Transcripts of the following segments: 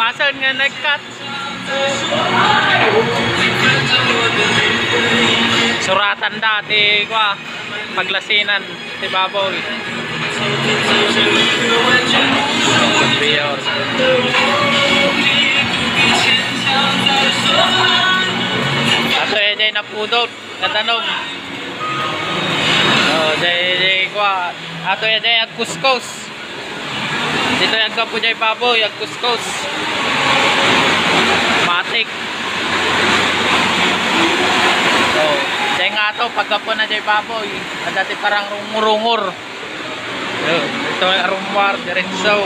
Asan nga nag-cut? Suratan dati kwa paglasinan si Baboy. Biyor. Ato jay napudot katanog. Oh, jay kwa ato jay at kuskus. Dito yan ka po jay Baboy at kuskus. Matik. So, jay nga to pagkapo na jay Baboy. Dati parang rumurungor. Ito yung rumwar diretso.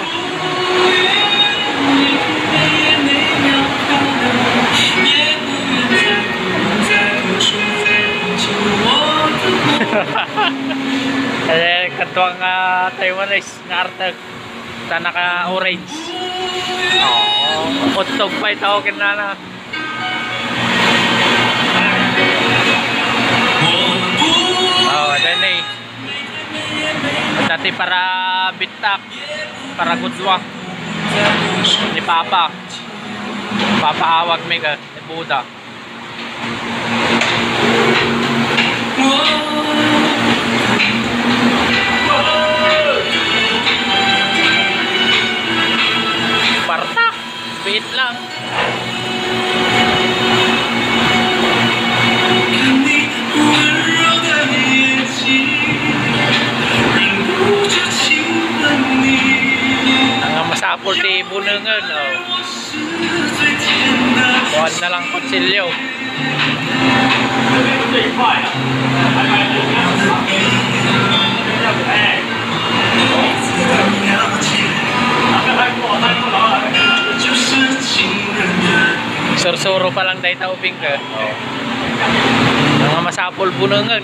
Katuang Taiwanese nga artag ta naka orange. Hotdog pa itawagin na. Dyan eh. Dati para bitak, para gudwa ni Papa. Papa awag mega ni Buda. Partak, bit lang. Ang masapol di bunungan, oh. Buwan na lang kutsilyo. Sursuro pa lang dahil taubing ka. Oh. Ang masapol bunungan.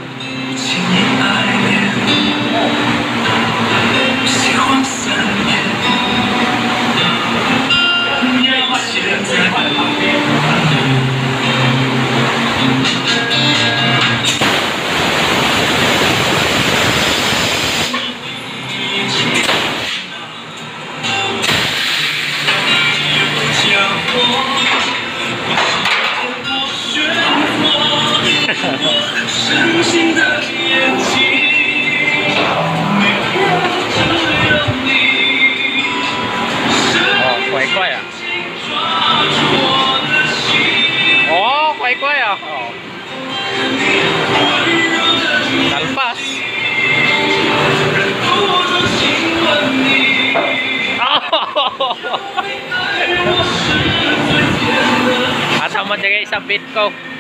Talpas. Asa mo dyan isang bit ko.